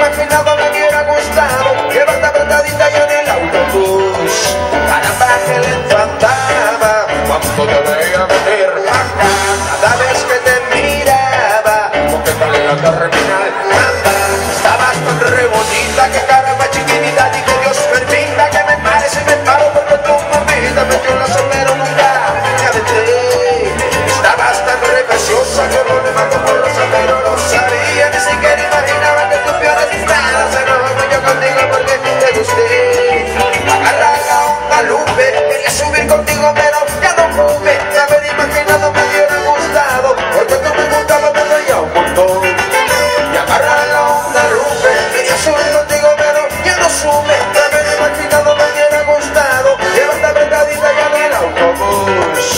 imaginado me hubiera gustado llevarte apretadita yo en el autobús. Caramba, que lento andaba cuando te veía venir acá. Cada vez que te miraba, porque tal en la terminal, anda, estabas tan re bonita que caramba chiquitita, y que Dios permita que me pare si me paro porque tu mamita metió la solero nunca me aventé. Estabas tan re preciosa que no me mató por los pero no sabía, ni siquiera imaginaba que tus peores estadas se enojaban yo contigo porque te gusté. Agarra la onda, Lupe, quería subir contigo pero ya no pude. Haber imaginado me hubiera gustado porque tú me gustabas desde ya un montón. Y agarra la onda, Lupe, quería subir contigo pero ya no sube. Haber imaginado me hubiera gustado llevarte apretadita ya en el autobús.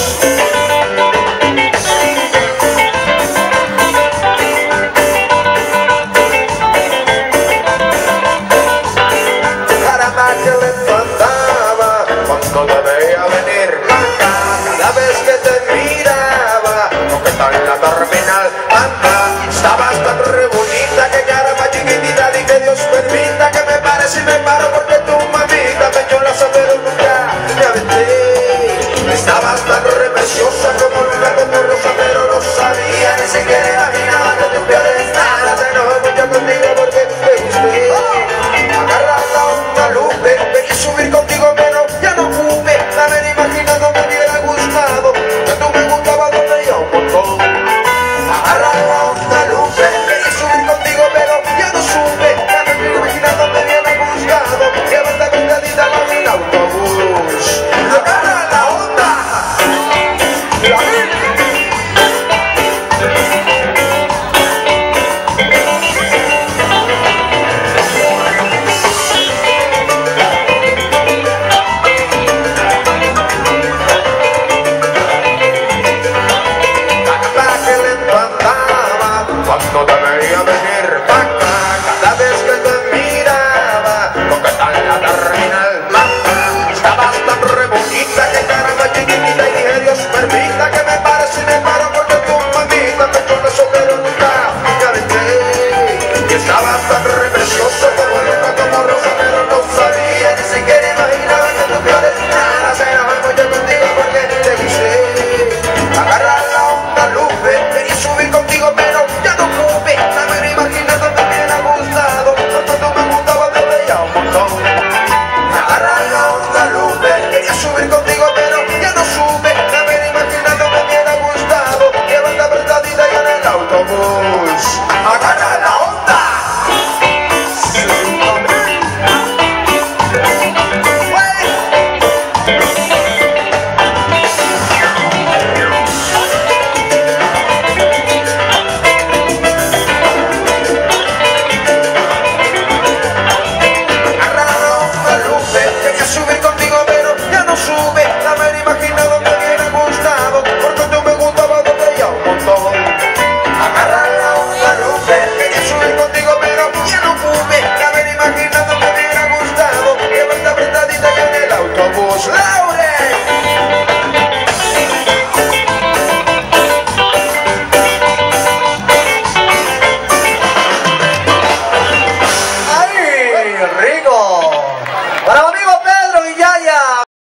Que lento andaba cuando te veía venir acá. Cada vez que te miraba, porque está en la terminal, anda, estabas tan re bonita que caramba chiquitita, y que Dios permita que me pare si me paro porque tu mamita me echó la pero nunca me aventé. Estabas tan re preciosa como luna con tu rosa pero no sabía, ni siquiera imaginaba que tu peor estada se enojó mucho contigo porque te gusté. Agarra la onda, Lupe, quería subir contigo pero ya no pude. Haber imaginado me hubiera gustado que tú me gustabas donde yo un montón. Agarra la onda, Lupe, quería subir contigo pero ya no sube. Haber imaginado me hubiera gustado llevarte apretadita en el autobús. Agarra la onda, cuando te veía venir acá. Cada vez que te miraba, porque está en la terminal, mata. Estabas tan re bonita que caramba chiquitita, y dije Dios permita que me pare si me paro porque tu mamita me echó la pero nunca me aventé. Y estabas tan